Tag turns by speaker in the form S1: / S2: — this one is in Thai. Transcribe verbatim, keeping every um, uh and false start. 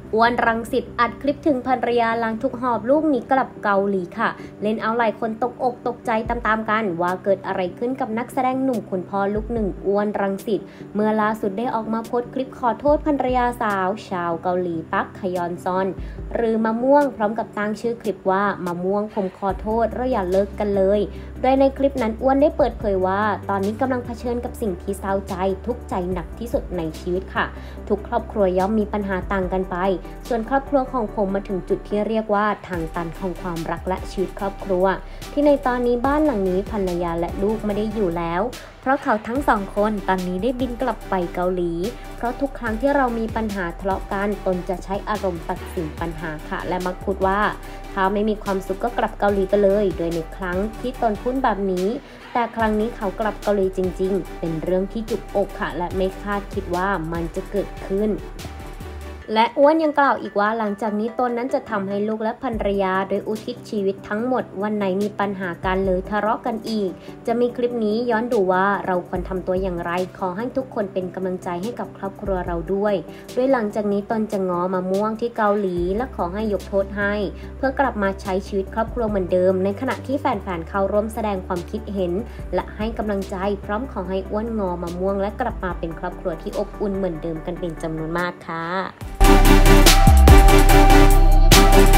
S1: อ้วนรังสิตอัดคลิปถึงภรรยาหลังถูกหอบลูกหนีกลับเกาหลีค่ะเล่นเอาหลายคนตกอกตกใจตามๆกันว่าเกิดอะไรขึ้นกับนักแสดงหนุ่มคุณพ่อลูกหนึ่งอ้วนรังสิตเมื่อล่าสุดได้ออกมาโพสต์คลิปขอโทษภรรยาสาวชาวเกาหลีปักขยอนซอนหรือมะม่วงพร้อมกับตั้งชื่อคลิปว่ามะม่วงผมขอโทษเราอย่าเลิกกันเลยโดยในคลิปนั้นอ้วนได้เปิดเผยว่าตอนนี้กำลังเผชิญกับสิ่งที่เศร้าใจทุกข์ใจหนักที่สุดในชีวิตค่ะทุกครอบครัวย่อมมีปัญหาต่างกันไปส่วนครอบครัวของผมมาถึงจุดที่เรียกว่าทางตันของความรักและชีวิตครอบครัวที่ในตอนนี้บ้านหลังนี้ภรรยาและลูกไม่ได้อยู่แล้วเพราะเขาทั้งสองคนตอนนี้ได้บินกลับไปเกาหลีเพราะทุกครั้งที่เรามีปัญหาทะเลาะกันตนจะใช้อารมณ์ตัดสินปัญหาค่ะและมักพูดว่าถ้าไม่มีความสุขก็กลับเกาหลีไปเลยโดยในครั้งที่ตนพูดแบบนี้แต่ครั้งนี้เขากลับเกาหลีจริงๆเป็นเรื่องที่จุกอกค่ะและไม่คาดคิดว่ามันจะเกิดขึ้นและอ้วนยังกล่าวอีกว่าหลังจากนี้ตนนั้นจะทำให้ลูกและภรรยาโดยอุทิศชีวิตทั้งหมดวันไหนมีปัญหากันเลยทะเลาะกันอีกจะมีคลิปนี้ย้อนดูว่าเราควรทำตัวอย่างไรขอให้ทุกคนเป็นกำลังใจให้กับครอบครัวเราด้วยโดยหลังจากนี้ตนจะง้อมะม่วงที่เกาหลีและขอให้ยกโทษให้เพื่อกลับมาใช้ชีวิตครอบครัวเหมือนเดิมในขณะที่แฟนๆเข้าร่วมแสดงความคิดเห็นและให้กำลังใจพร้อมขอให้อ้วนงอมะม่วงและกลับมาเป็นครอบครัวที่อบอุ่นเหมือนเดิมกันเป็นจำนวนมากค่ะ